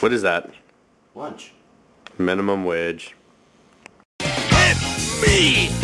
What is that? Lunch. Minimum wage. Hit me!